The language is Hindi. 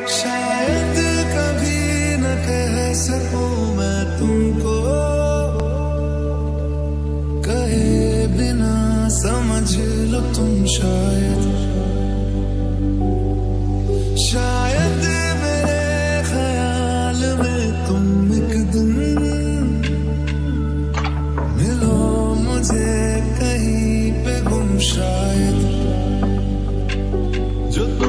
शायद कभी न कह सकूं मैं तुमको, कहे बिना समझ लो तुम शायद। शायद मेरे ख्याल में तुम एक दिन मिलो मुझे कहीं पे गुम शायद, जो